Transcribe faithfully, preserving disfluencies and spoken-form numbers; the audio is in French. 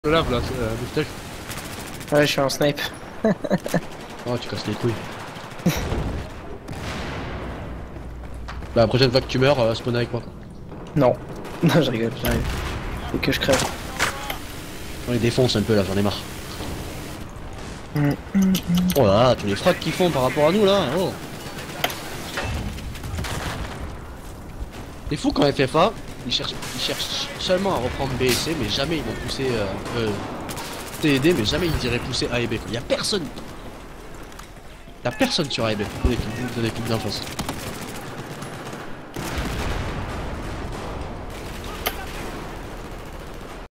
Le lave là, euh, moustache. Ouais, je suis en snipe. Oh, tu casses les couilles. Bah, la prochaine fois que tu meurs, euh, spawn avec moi quoi. Non. Non, je rigole, j'arrive. Faut que je crève. On les défonce un peu là, j'en ai marre. Mm, mm, mm. Oh là là, tous les frags qu'ils font par rapport à nous là, oh. C'est fou qu'en F F A, ils cherchent, ils cherchent seulement à reprendre B et C, mais jamais ils vont pousser euh, euh, C et D, mais jamais ils iraient pousser A et B. Y'a personne. Y'a personne sur A et B, dans l'équipe d'enfance.